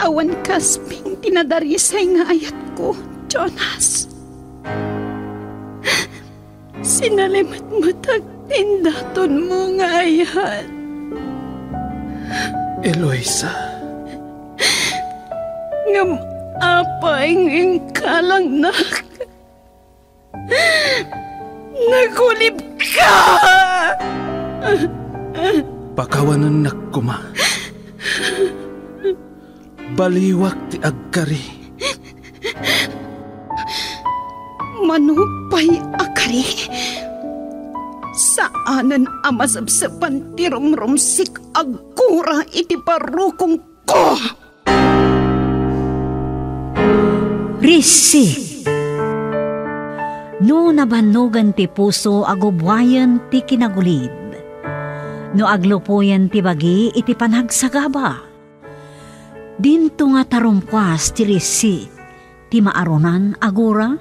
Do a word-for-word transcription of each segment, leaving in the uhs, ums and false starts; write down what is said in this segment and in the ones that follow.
awan kasping tinadarisay nga ayat ko, Jonas. Sinalimat matag tindaton mo nga ayat. Eloisa. Ngam apay ng kalang nak. Nagulib ka! Pakawanan nakuma. Baliwak ti agkari. Manupay akari. Saanan amasabsapan ti rumrumsik agkura iti parukong ko. Risik. No nabanugan ti puso agubwayan ti kinagulid. No aglupuyan ti bagi iti panagsagaba. Dinto nga tarumpwas ti risi ti maarunan agura.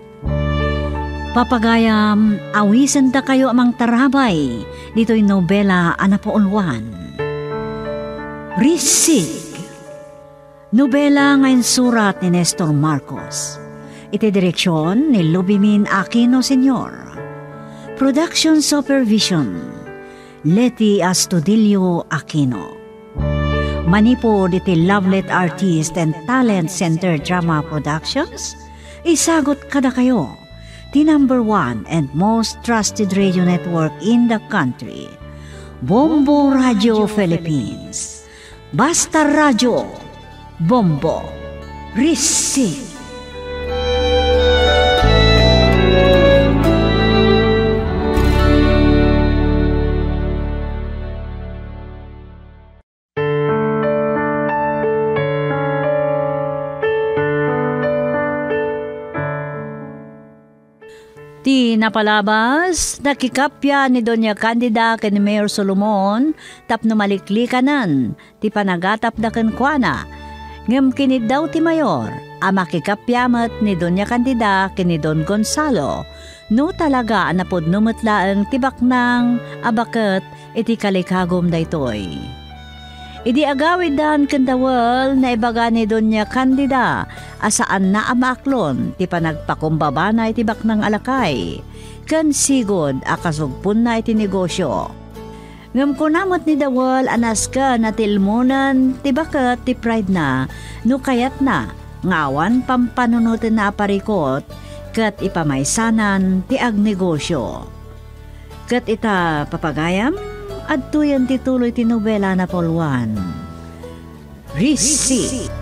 Papagayam awisen da kayo amang tarabay dito'y nobela anapaulwan. Risik. Nobela ngayon surat ni Nestor Marcos. Iti direksyon ni Lubimin Aquino Senior Production Supervision Leti Astudillo Aquino. Manipod iti Lovelet Artist and Talent Center Drama Productions. Isagot kada kayo the number one and most trusted radio network in the country, Bombo Radio Philippines. Basta Radio Bombo Risik. Ti napalabas, nakikapya ni Doña Candida ken Mayor Solomon tapno maliklikanan ti panagatap da ken kuana. Ngem kinid daw ti Mayor, a makikapyamat ni Doña Candida ken ni Don Gonzalo. No talaga napudno metlaeng tibak nang abaket iti kalikagom daytoy. Idi agawid dan kendawal na ibaga ni Doña Candida asaan na amaaklon ti panagpakumbaba na iti baknang alakay ken sigod akasugpon na iti negosyo. Ngem kunamot ni dawal anas ka na tilmunan ti baket ti pride na no kayat na ngawan pampanunutin na aparikot ket ipamaysanan ti agnegosyo. Ket ita papagayam adto yan tituloy ti nobela na polwan. Risik.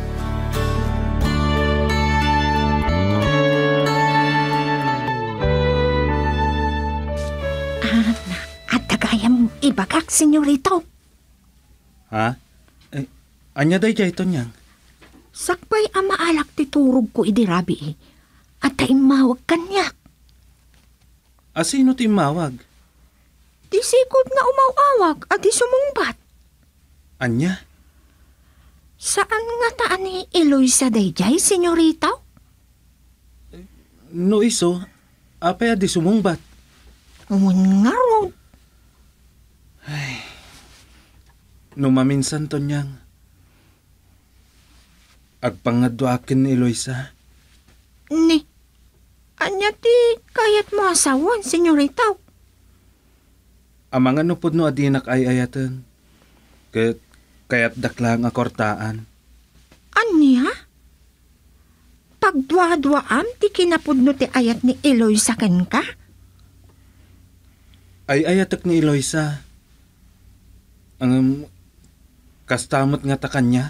Ah, at tagayam ibagak, senyorito. Ha? Eh, anya day jay ito niyang? Sakpay amaalak ti turog ko idirabi. At taimawag kanyak. Asino ti mawag? Di sikod na umawawag at di sumungbat. Anya? Saan nga taan ni Eloisa dayjay, senyorita? No iso, apay di sumungbat. Ngun nga ron. Ay, no maminsan to niyang. Agpangadwa akin ni Eloisa. Ni, anya ti kayat mo asawan, senyorita? Amang ano po no adinak ay ayatan. Kat kayat daklang akortaan. Anya? Pagdwa-dwaam ti kinapudno ti ayat ni Eloisa ken ka? Ay ayatak ni Eloisa. Ang um, kastamot nga ta kanyak.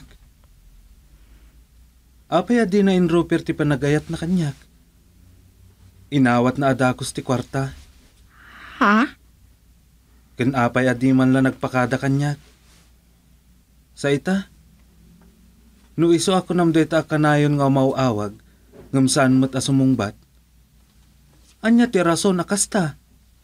Apay adi na in Rupert ti panagayat na kanyak. Inawat na adakos ti kwarta. Ha? Ken apay adi man la nagpakada kanyak. Sa ita, no iso ako nam deta kanayon nga mauawag, ngam saan mo't asumungbat. Anya ti rason nakasta.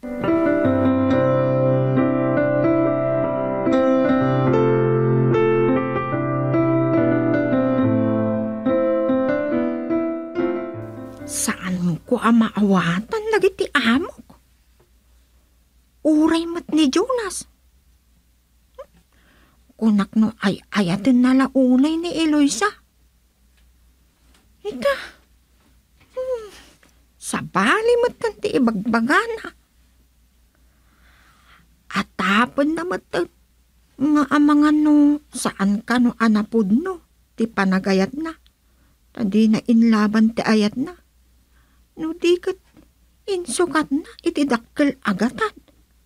Saan ko amaawatan lagi ti amok? Uray mat ni Jonas. kunak no ay ayatin na launay ni Eloisa. Ita, hmm, sa bali mo't kanti ibagbagana. At tapon na matag nga amangan no saan ka no anapod no ti panagayat na. Tadi na inlaban ti ayat na. No di kat insukat na iti dakkel agatan.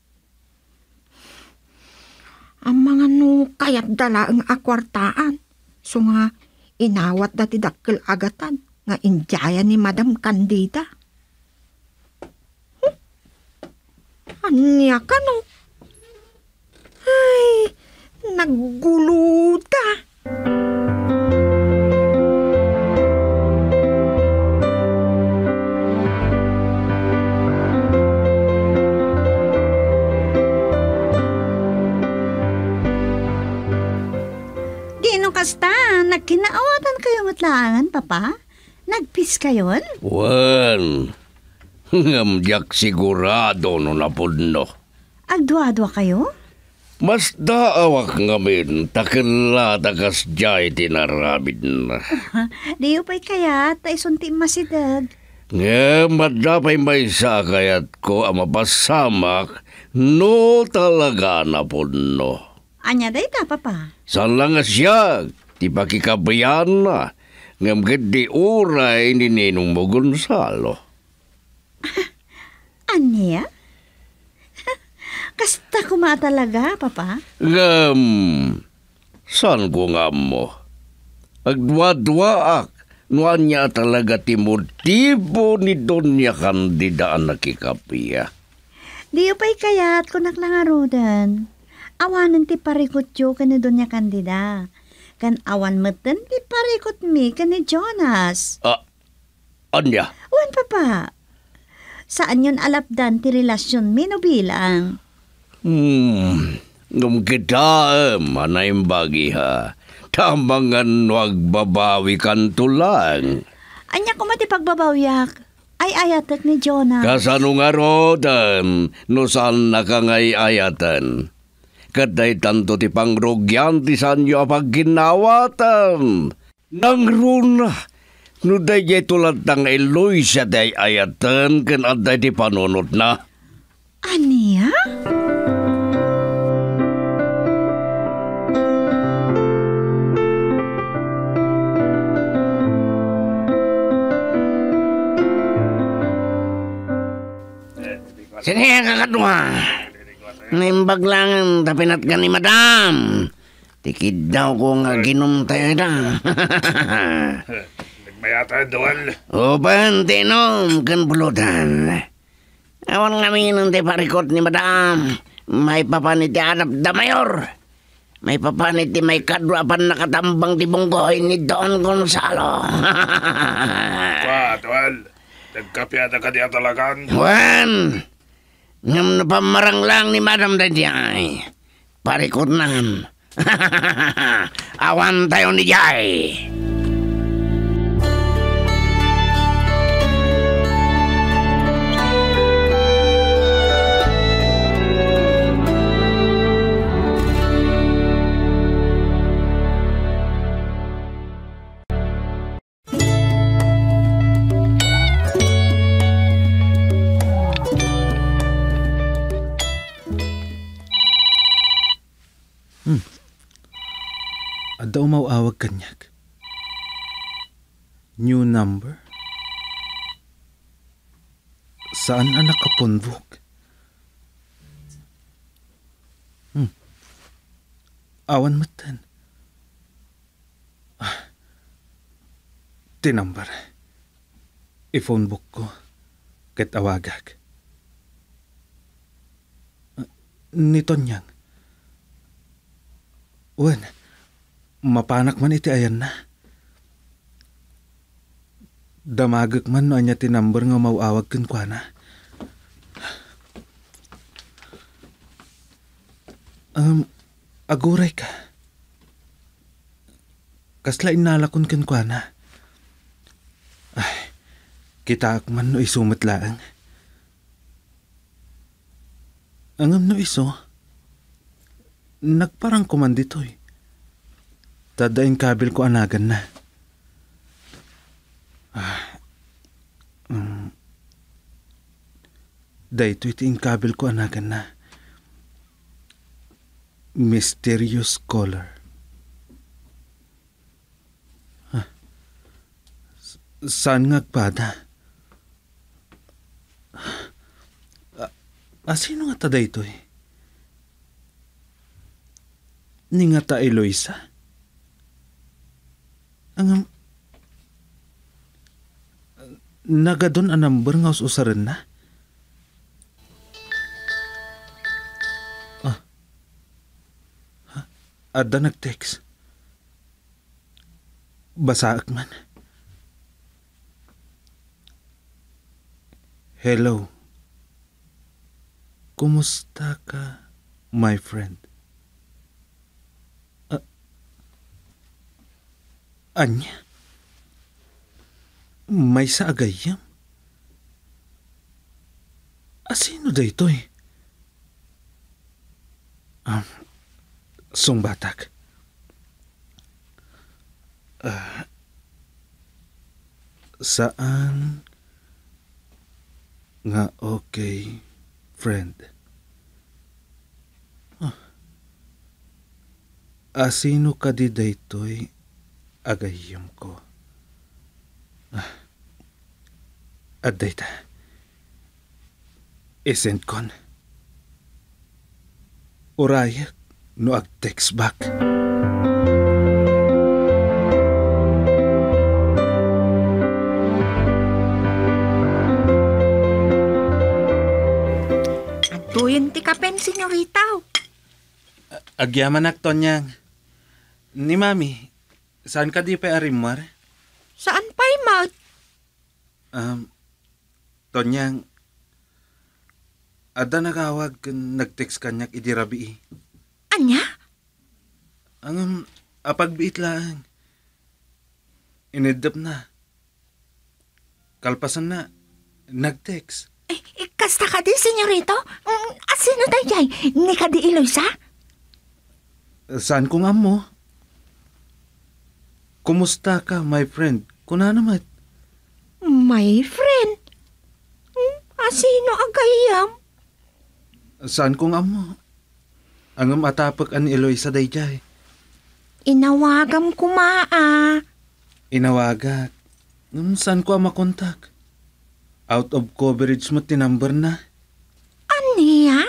Ang mga no kayat dala ang akwartaan. So nga inawat na ti dakkel agatan nga injaya ni Madam Candida. Huh? Anya ka no? Ay, nagguluta. Kasta, nagkinaawatan kayo matlangan, papa? Nagpis kayon? Wan, ngamdiak sigurado no napudno. Agdwa-dwa kayo? Mas daawak ngamin, takila takas jay tinarabid na. Diyo pa'y kaya, taisunti masidag. Nga madapay may sakayat ko ang mapasamak, no talaga napudno. Anya day ta, papa? San lang siya, ti pakikabayan na, ngam gadi uray ni Ninong mo Gonzalo. Anya? Kasta kuma talaga, papa? Ngam, san ko nga mo? Agdwa-dwaak, nuan niya talaga ti motibo ni Doña Candida ang nakikapiya. Diyo pa'y kayat kunak lang arudan. Awanan ti parikot yo ka ni Doña Candida. Kan awan meten ti parikot mi ka ni Jonas. Ah, anya? Wan, papa. Saan yun alapdan ti relasyon mi no bilang? Hmm, ngam kita manay bagi ha. Tamangan wag babawi kan tulang. Anya ko mati pagbabawyak. Ay ayatek ni Jonas. Kasano nga rodan, no saan nakangay ayatan. Kaday tanto ti pangrogyan ti sanyo apag ginawatan. Nang runa, no day jay tulad ng Eloisa day ayatan kan aday ti panunot na. Aniya? Sige, kakadwa. Naimbag lang tapinat ka ni Madam. Tikid daw ko nga ginom tayo da. Nagmayata doon. O ba, tinom kan bulutan. Awan kami ng ti parikot ni Madam. May papanit ti Anap da Mayor. May papanit ti may kadwa pan nakatambang ti bunggoy ni Don Gonzalo. Pa, tuwal. Nagkapyata ka diya talagan. Juan, ngam napamarang lang ni Madam Dajay. Parikot nan. Awan tayo ni Jay. Hmm. Ada umawawag kanyag. New number? Saan na nakapunbok? Hmm. Awan matan. Ah. Tinambar. I-phone book ko. Ket awagag. Uh, nito niyang. Wen, mapanak man iti ayan na. Damagak man no anya tinamber nga mauawag ken kuana. Um, aguray ka. Kasla inalakon ken kuana. Ay, kita ak man no isumet laang. Angam no iso. Nagparang kumanditoy. Tadain kabil ko anagan na. Ah, um, dahito itiin kabil ko anagan na. Mysterious Caller. Ah, saan nga agpada? Ah, ah, sino nga tada ito eh? Ni nga ta Eloisa? Ang um, nagadon ang number nga usaran na? Ah, ha? Ada nag-text. Basaak man. Hello. Kumusta ka, my friend? Uh, anya? May sa agayam? Asino da ito eh? Um, sungbatak. Uh, saan nga okay, friend? Huh. Asino ka di daytoy agayam ko? Ah. At dayta. Isent kon. Urayak no ag-text back. Tuyin ti kapen, senyorita. Agyaman ak Tonyang. Ni Mami, saan ka di pa arimar? Saan pa'y mat? Um, Tonyang, ada nagawag kan nag-text kanyak idirabi. Anya? Ang um, apagbiit lang. Inedap na. Kalpasan na. Nag-text. Eh, eh, kasta ka di, senyorito? Mm, asino tayo ni ka di Eloisa? Saan ko nga mo? Kumusta ka, my friend? Kuna naman. My friend? Hmm, asino agayam? Saan ko nga mo? Ang matapak an Eloisa dayjay. Inawagam kumaa. Inawagak. Um, saan ko makontak? Out of coverage mo tinumber na. Aniya?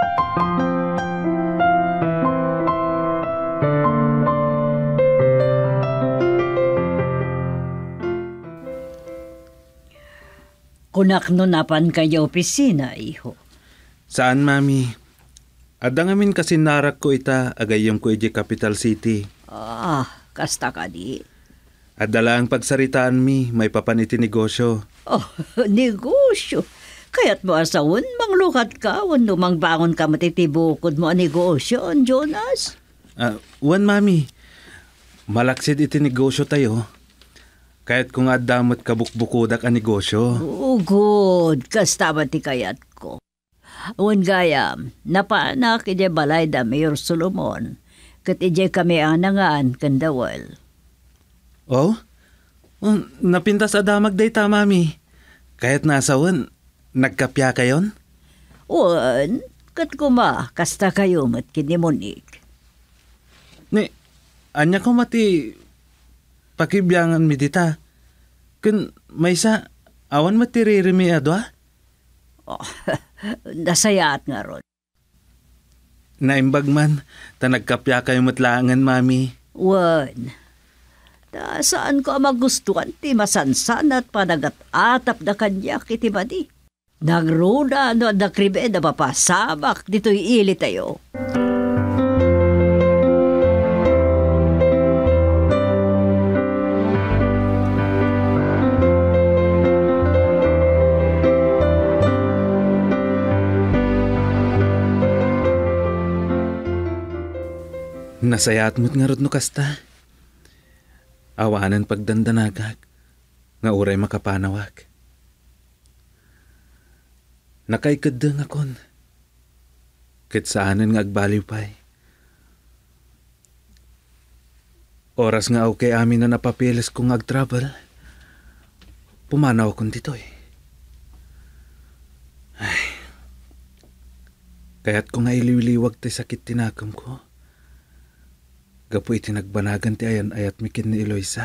Kunak no napan kayo opisina, iho. Saan, Mami? Ada ngamin kasi narak ko ita agayam ko iti Capital City. Ah, kasta ka di. Ada lang pagsaritaan mi, may papaniti negosyo. Oh, negosyo. Kaya't mo asawon, manglukat ka, wano mangbangon ka matitibukod mo ang negosyo, Jonas. Ah, wan, Mami. Malaksid iti negosyo tayo. Kaya't kung adamot kabukbukudak ang negosyo. Oh, good. Kasta ba ti kayat ko? Wan gaya, napaanak iti balay da Mayor Solomon. Kat iti kami anangaan kandawal. Oh? Oh, napintas adamag day ta, Mami. Kaya't nasawan, nagkapya kayon? Wan, kat kuma, kasta kayo mat kinimunik. Ni, anya ko mati pakibyangan mi dita. Kun may sa, awan matiririmi adwa? Oh, nasayaat nga ron. Naimbag man, ta nagkapya kayo matlangan, Mami. Wan, da saan ko magustuhan ti masansan at panagat-atap na kanya kiti badi. Nagruna no da kribe da papasabak dito'y ili tayo. Nasayat mo't nga rod no kasta. Awanan pagdandanagag, nga uray makapanawag. Nakaikadang akon, kit saanan nga agbaliw pa'y. Oras nga okay amin na napapilis kong ag-travel. Pumanaw akong dito eh. Ay. Kaya't ko nga iliwiliwag ti sakit tinakam ko. Gapo iti nagbanagan ti ayan ayat mikin ni Eloisa.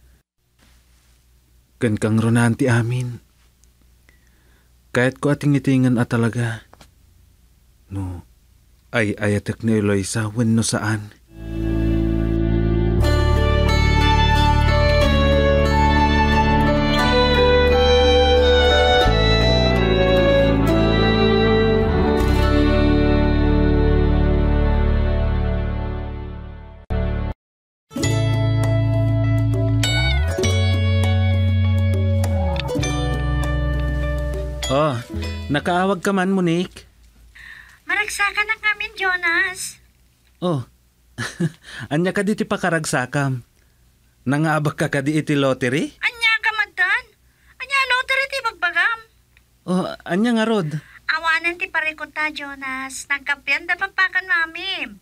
Kan kang ronan ti amin. Kaya't ko ating itingan at talaga. No, ay ayatek ni Eloisa wenno saan. Oh, nakaawag ka man, Monique. Maragsakan na kami, Jonas. Oh, anya ka diti pakaragsakam. Nangaabak ka ka di iti lottery? Anya ka maddan? Anya lottery ti bagbagam. Oh, anya nga rod. Awanan ti parikot ta, Jonas. Nagkapyan da papakan mami.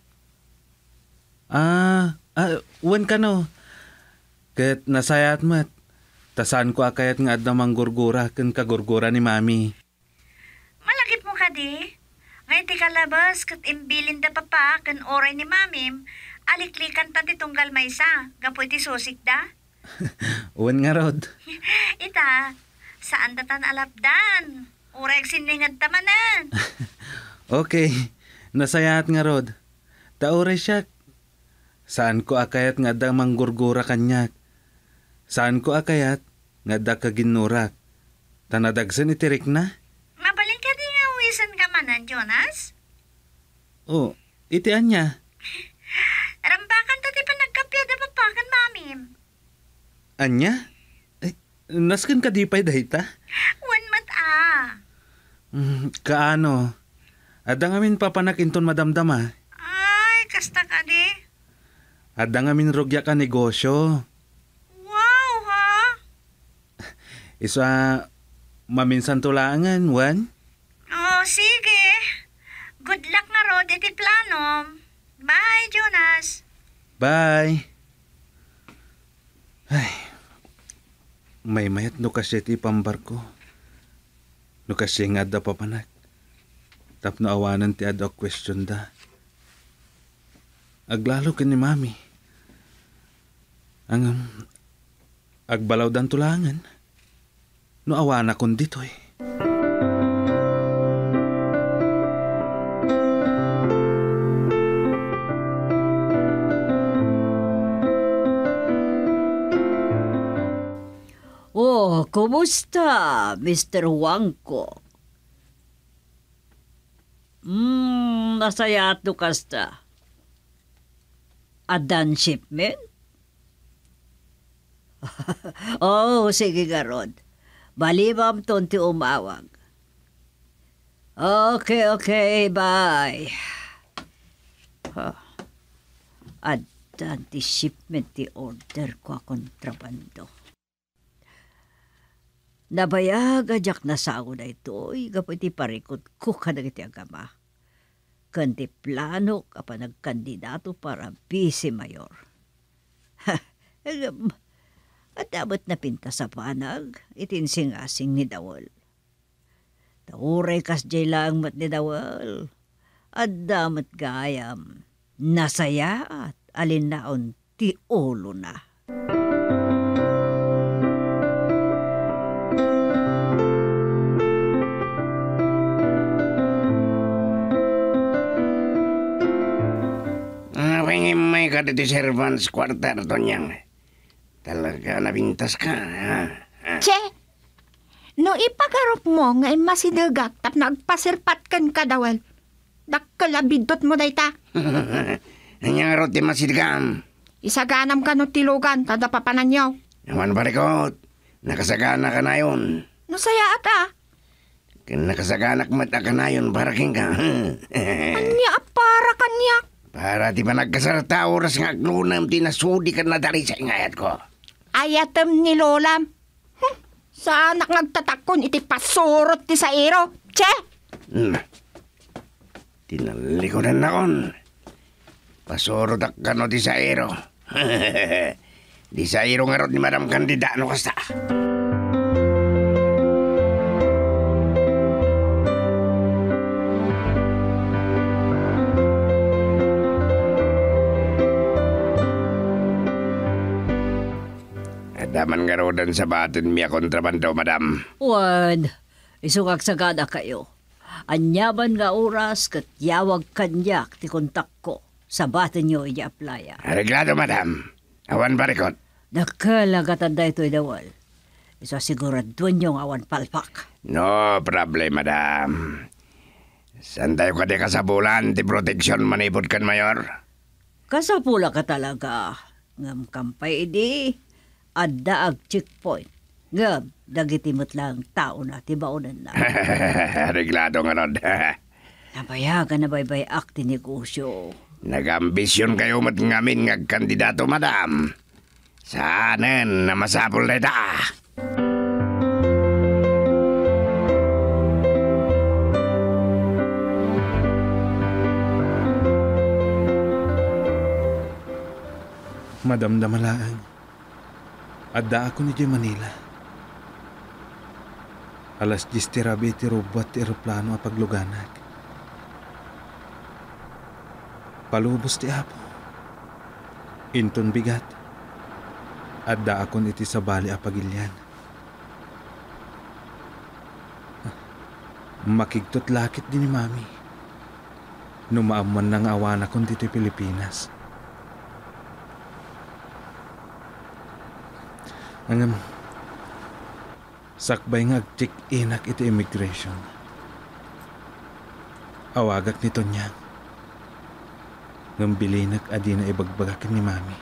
Ah, ah wan ka no. Ket nasayat mat. Tasan ko akayat nga adna manggurgura ken kagurgura ni mami. Malagip mo ka di? Ngayon ti kalabas kat imbilin da papa ken oray ni mamim, aliklikan ta ti tunggal maysa, gapo iti susik da. Uwan nga rod. Ita, saan datan alapdan? Oray siningad tamanan. Okay, nasayat nga rod. Taoray siya. Saan ko akayat nga da manggurgura kanyak? Saan ko akayat nga da kaginurak? Tanadagsan itirik na? Mabalin ka di nga uwisan ka manan, Jonas? Oh, itian niya. Rambakan ta ti pa nagkapya da papakan mamim. Anya? Eh, nasken ka di pa'y dahita? Wan mat ah. Mm, kaano? Adang amin papanakinton madamdama. Ay, kasta ka di. Adang amin rugya ka negosyo. Wow, ha? Isa maminsan tulangan, Wan? Oh, sige. Good luck nga rod iti planom. Bye, Jonas. Bye. Ay, may mayat no kasi ti pambarko. No kasi nga da papanak. Tapno awanan ti ada question da. Aglalo ka ni mami. Ang um, agbalaw dan tulangan. No awana kon dito eh. Oh, kumusta, Mister Wangko? Hmm, nasayat no kasta. Adan shipment? Oh, sige garod. Balibam tonti umawag. Okay, okay, bye. Huh. Adan ti shipment ti order ko kontrabando. Nabayag ajak na sao na ito, gapo iti parikot ko kanag iti agama. Kanti plano ka pa nagkandidato para vice mayor. Ha, at dapat na pinta sa panag, itinsingasing ni Dawal. Tauray kas jay lang mat ni Dawal. At damat gayam, nasaya at alinaon ti ulo na. May ka dito servants quarter to niyang. Talaga nabintas ka, ha? ha? Che, no ipagarop mo nga masidagak tap nagpasirpat kan kadawal. Dakkalabidot mo dayta. Anyang roti masidagam. Isaganam ka no tilugan, tada papananyaw. Naman barikot, nakasagana ka na yun. No saya ata. Nakasaganak mata ka na yun, baraking ka. Anya para kanyak. Para di ba nagkasarta oras nga aglunam, tinasudi ka na dari sa ingayat ko. Ayatem ni Lolam. Hm, saan nak nagtatakon iti pasurot ti sa iro? Che! Hmm. Tinalikonan na kon. Pasurot ak ka no ti sa iro. Di sa irong arot ni Madam Candida no kasta. Adaman nga rodan sa batin miya kontrabando, Madam. Wan, isukak sagada kayo. Anyaban nga oras kat yawag kanyak ti kontak ko. Sa batin nyo i-applya. Areglado, Madam. Awan barikot. Nakalagatan da ito'y dawal. Isa siguraduan yung awan palpak. No problem, Madam. San tayo ka di kasabulan ti proteksyon manipod kan, Mayor? Kasapula ka talaga. Ngam kampay idi. Adda ag checkpoint. Ngam, dagitimot lang tao na tibaunan na. Areglado nga rod. Nabayagan na baybay akti negosyo. Nag-ambisyon kayo mat ngamin nga kandidato, Madam. Saanen na masapol na ita. Madam Damalaang, adda ako ni Jay Manila. Alas diyes tirabi ti robot ti aeroplano a pagluganag. Palubos ti apo. Inton bigat. Adda akon iti sa bali a pagilyan. Makigtot lakit din ni Mami. Numaaman nang awan akon dito Pilipinas. Angam, sakbay nga ag-check inak iti immigration. Awagak nito niya. Ngam bilinak adi na ibagbagakin ni Mami.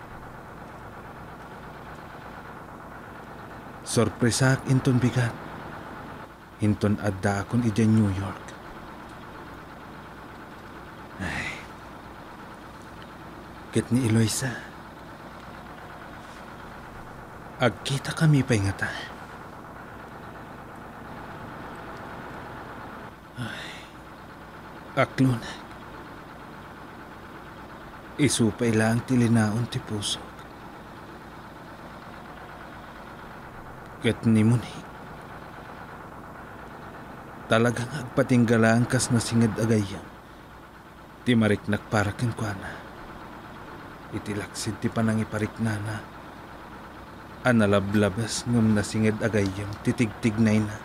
Sorpresak inton bigat. Inton adda akon iti New York. Ay. Kit ni Eloisa. Agkita kami pa'y nga ta. Ay. Aklunag. Isupay lang tilinaon ti puso. Ket ni mo ni. Talagang agpatinggalaan kas na singad agayam. Ti mariknak para kenkwana. Itilaksid ti panangiparik nana. Analablabas ngam na singad agayam titigtignay na.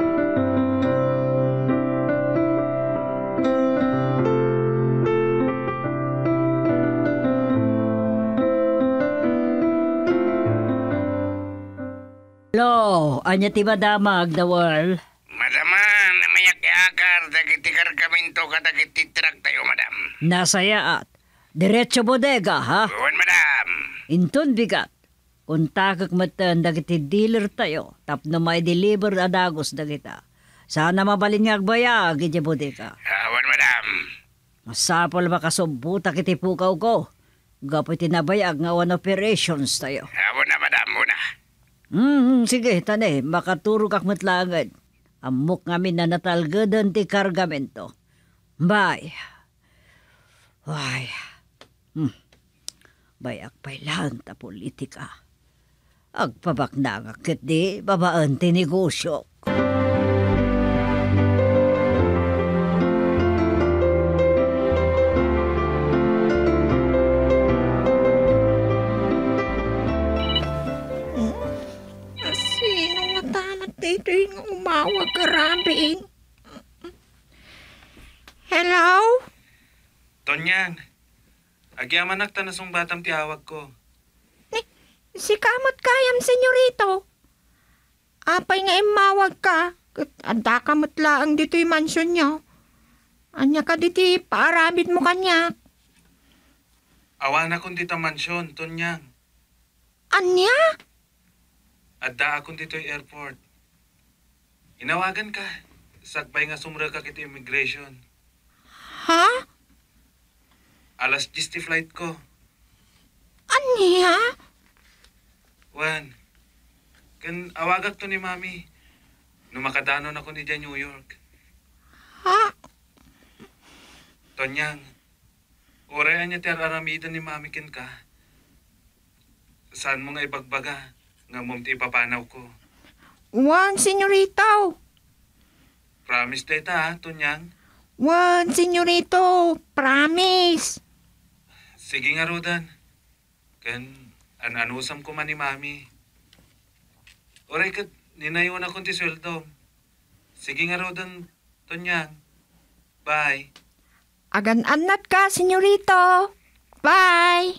Lo, anya ti madamag dawal. Madama, namayak akar, dagiti kargamento ka dagiti truck tayo, Madam. Nasayaat. Diretso bodega, ha? Buwan, Madam. Inton bigat. Untakak matan dagiti dealer tayo. Tapno may deliver adagos dagita. Sana mabalin nga agbayag iti bodega. Awan, Madam. Masapol makasubuta kiti pukaw ko. Gapoy tinabayag nga one operations tayo. Awan na, Madam, muna. Hmm, sige, tane, makaturog ak matlangan. Amok ngamin na natalgadan ti kargamento. Bay. Ay. Hmm. Bayak pa'y lang ta politika. Agpabak na nga kit di, babaan ti negosyo. Dito yung umawag karambing. Hello? Tonyang, agyaman nakta na song batam ti awag ko. Eh, si kamot kayam, senyorito. Apay nga imawag ka. Anda kamot laang dito yung mansyon niyo. Anya ka dito, paarabit mo kanya. Awan akong dito mansyon, Tonyang. Anya? Adda akong dito yung airport. Inawagan ka. Sakbay nga sumra ka kiti immigration. Ha? Alas diyes ti flight ko. Anya? Wan, kan awagak to ni Mami. Numakadanon ako ni dyan New York. Ha? Tonyang, orayan niya ti araramidan ni Mami ken ka. saan mo nga ibagbaga nga mom ti ipapanaw ko? Wan, senyorito. Promise data ha, Tunyang. Wan, senyorito. Promise. Sige nga, Rodan. Kan, ananusam ko man ni Mami. Oray kat, ninayon akong ti sweldo. Sige nga, Rodan, Tunyang. Bye. Agan-anat ka, senyorito. Bye.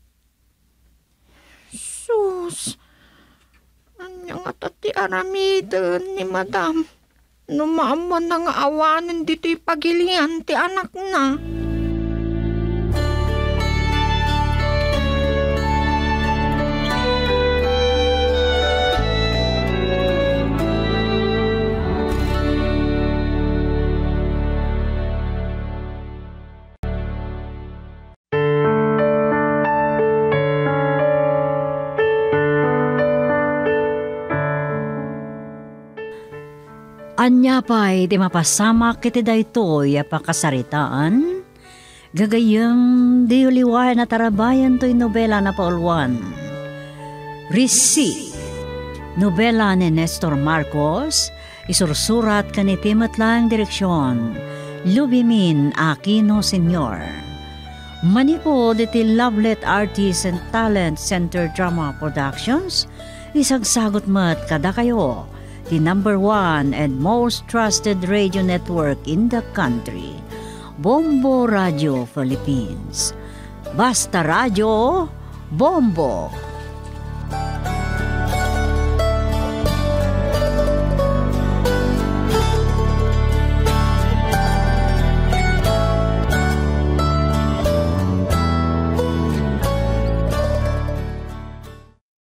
Sus. Anyang atati aramiden ni madam. Numaman na nga awanan dito'y pagilian ti anak na. Anya pa'y di mapasama kiti daytoy a pakasaritaan, gagayang di uliway na tarabayan to'y nobela na paulwan. Risi, nobela ni Nestor Marcos, isursurat ka ni Timatlang Direksyon, Lubimin Aquino Senior Manipo diti Lovelet Artists and Talent Center Drama Productions, isagsagot mat kada kayo, the number one and most trusted radio network in the country, Bombo Radio Philippines. Basta Radio, Bombo!